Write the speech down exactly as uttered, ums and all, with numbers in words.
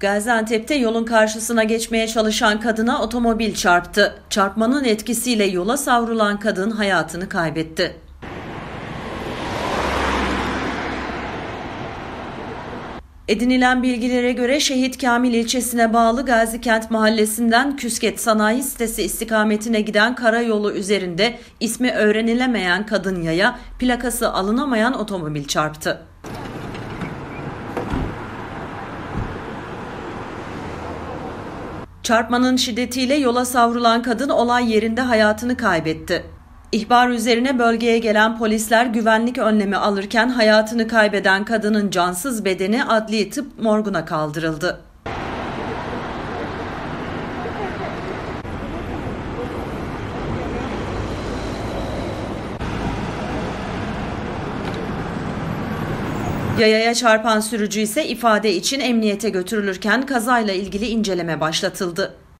Gaziantep'te yolun karşısına geçmeye çalışan kadına otomobil çarptı. Çarpmanın etkisiyle yola savrulan kadın hayatını kaybetti. Edinilen bilgilere göre Şehit Kamil ilçesine bağlı Gazikent mahallesinden Küsket Sanayi Sitesi istikametine giden karayolu üzerinde ismi öğrenilemeyen kadın yaya, plakası alınamayan otomobil çarptı. Çarpmanın şiddetiyle yola savrulan kadın olay yerinde hayatını kaybetti. İhbar üzerine bölgeye gelen polisler güvenlik önlemi alırken hayatını kaybeden kadının cansız bedeni adli tıp morguna kaldırıldı. Yayaya çarpan sürücü ise ifade için emniyete götürülürken kazayla ilgili inceleme başlatıldı.